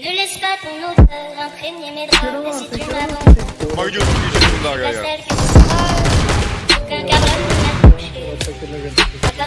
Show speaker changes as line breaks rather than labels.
Ne laisse pas ton odeur imprégner mes draps. Et si tu m'abandonnes,
Mario, tu es
la
là,
celle que tu aucun cabral ne l'a touché.